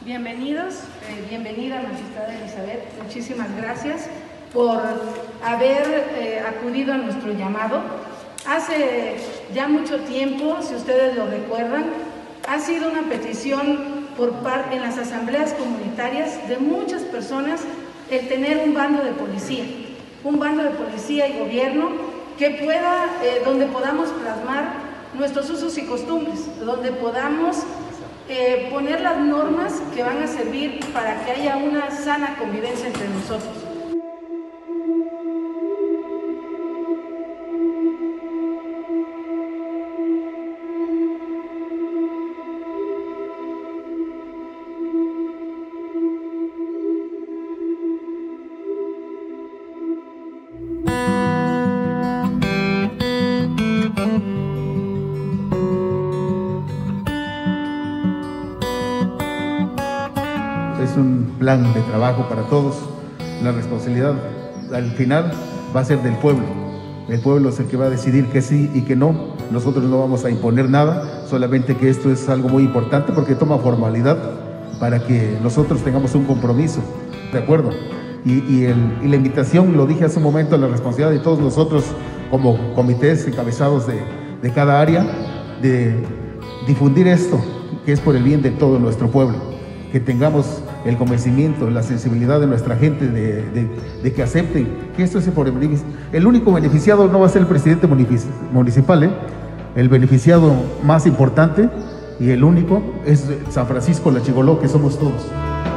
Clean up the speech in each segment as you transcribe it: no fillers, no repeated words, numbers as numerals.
Bienvenidos, bienvenida magistrada Elizabeth, muchísimas gracias por haber acudido a nuestro llamado. Hace ya mucho tiempo, si ustedes lo recuerdan, ha sido una petición en las asambleas comunitarias de muchas personas el tener un bando de policía y gobierno que pueda, donde podamos plasmar nuestros usos y costumbres, donde podamos poner las normas que van a servir para que haya una sana convivencia entre nosotros. Es un plan de trabajo para todos. La responsabilidad al final va a ser del pueblo. El pueblo es el que va a decidir que sí y que no. Nosotros no vamos a imponer nada, solamente que esto es algo muy importante porque toma formalidad para que nosotros tengamos un compromiso. ¿De acuerdo? Y la invitación, lo dije hace un momento, la responsabilidad de todos nosotros como comités encabezados de cada área, de difundir esto, que es por el bien de todo nuestro pueblo. Que tengamos el convencimiento, la sensibilidad de nuestra gente de que acepten que esto es por el beneficio. El único beneficiado no va a ser el presidente municipal, el beneficiado más importante y el único es San Francisco La Chigoló, que somos todos.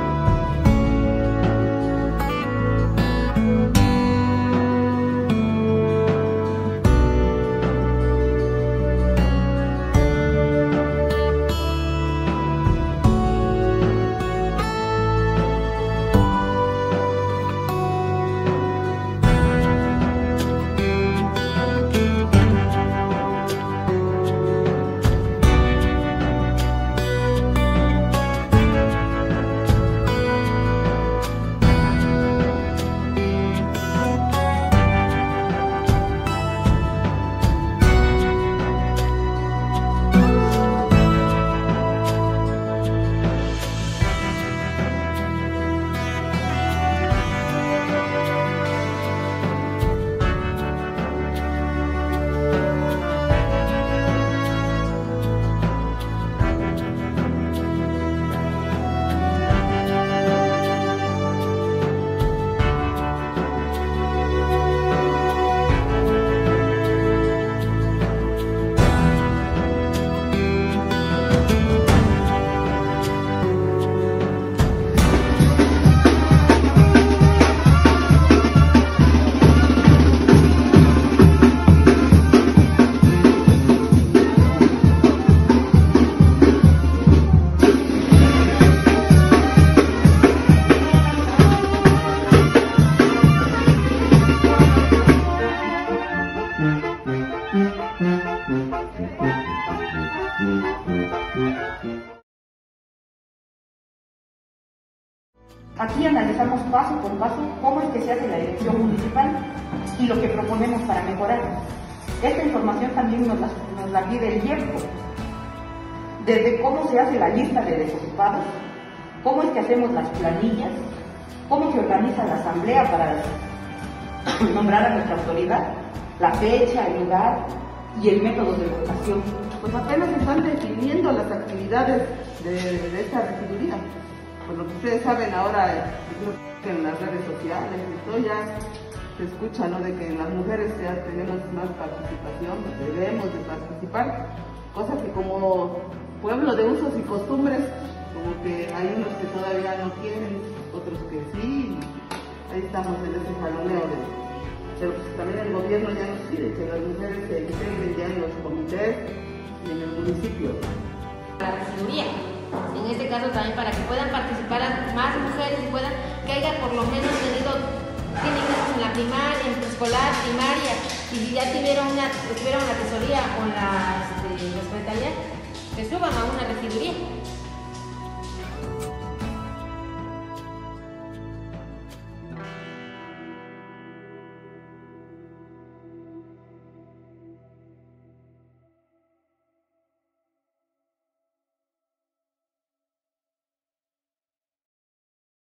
Aquí analizamos paso por paso cómo es que se hace la elección municipal y lo que proponemos para mejorar. Esta información también nos la pide el IEPCO, desde cómo se hace la lista de desocupados, cómo es que hacemos las planillas, cómo se organiza la asamblea para nombrar a nuestra autoridad, la fecha, el lugar y el método de votación. Pues apenas están definiendo las actividades de esta regiduría. Pues lo que ustedes saben ahora, que en las redes sociales y todo ya se escucha, ¿no?, de que las mujeres ya tenemos más participación, debemos de participar, cosa que como pueblo de usos y costumbres, como que hay unos que todavía no tienen, otros que sí, ahí estamos en ese jaloneo pero pues también el gobierno ya nos pide que las mujeres se integren ya en los comités y en el municipio. La regiduría, en este caso también para que puedan participar más mujeres y puedan, que haya por lo menos tienen hijos en la primaria, en preescolar, primaria, y si ya estuvieron la tesorería o la secretaría, que suban a una regiduría.